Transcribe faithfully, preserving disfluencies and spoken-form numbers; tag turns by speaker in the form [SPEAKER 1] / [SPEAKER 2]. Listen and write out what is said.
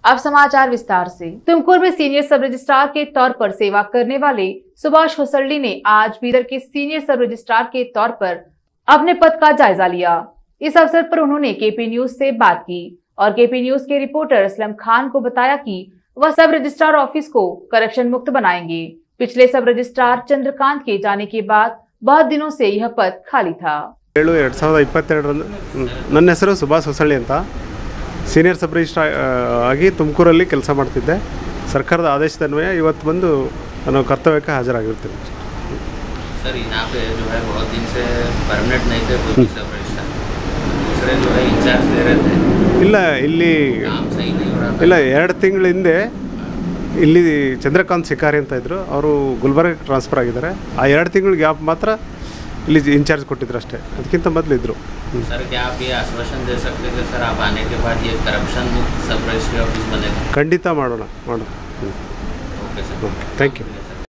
[SPEAKER 1] अब समाचार विस्तार से। तुमकुर में सीनियर सब रजिस्ट्रार के तौर पर सेवा करने वाले सुभाष होसल्डी ने आज बीदर के सीनियर सब रजिस्ट्रार के तौर पर अपने पद का जायजा लिया। इस अवसर पर उन्होंने केपी न्यूज से बात की और केपी न्यूज के रिपोर्टर असलम खान को बताया कि वह सब रजिस्ट्रार ऑफिस को करप्शन मुक्त बनाएंगे। पिछले सब रजिस्ट्रार चंद्रकांत के जाने के बाद बहुत दिनों से यह पद खाली था।
[SPEAKER 2] ಎರಡು ಸಾವಿರದ ಇಪ್ಪತ್ತೆರಡರಂದು ನನ್ನ ಹೆಸರು ಸುಭಾಷ್ ಹೊಸಳ್ಳಿ ಅಂತ ಸೀನಿಯರ್ ಸಬ್ ರಿಜಿಸ್ಟ್ರಾರ್ ಆಗಿ ತುಮಕೂರಲ್ಲಿ ಕೆಲಸ ಮಾಡ್ತಿದ್ದೆ। ಸರ್ಕಾರದ ಆದೇಶದನ್ವಯ ಇವತ್ತು ಬಂದು ನಾನು ಕರ್ತವ್ಯಕ್ಕೆ ಹಾಜರಾಗಿರ್ತೀನಿ।
[SPEAKER 3] सर यहाँ पे जो है बहुत दिन से परमानेंट नहीं थे कोई सब रजिस्ट्रार, दूसरे जो है इंचार्ज दे रहे थे।
[SPEAKER 2] ಇಲ್ಲ ಇಲ್ಲಿ
[SPEAKER 3] काम सही नहीं हो रहा था।
[SPEAKER 2] ಇಲ್ಲ ಎರಡು ತಿಂಗಳ ಹಿಂದೆ ಇಲ್ಲಿ ಚಂದ್ರಕಾಂತ್ ಶಿಕಾರಿ ಅಂತ ಇದ್ರು, ಅವರು ಗುಲ್ಬರ್ಗಕ್ಕೆ ಟ್ರಾನ್ಸ್ಫರ್ ಆಗಿದ್ದಾರೆ। ಆ ಎರಡು ತಿಂಗಳ ಗ್ಯಾಪ್ ಮಾತ್ರ ಇಲ್ಲಿ इंचार्ज ಕೊಟ್ಟಿದ್ರು ಅಷ್ಟೇ, ಅದಕ್ಕಿಂತ ಮೊದಲು ಇದ್ರು।
[SPEAKER 3] सर क्या आप ये आश्वासन दे सकते थे सर आप आने के बाद ये करप्शन मुक्त सब रजिस्ट्री ऑफिस बनेगा?
[SPEAKER 2] ಖಂಡಿತ ಮಾಡೋಣ ಮಾಡೋಣ।
[SPEAKER 3] Okay sir,
[SPEAKER 2] okay, thank you.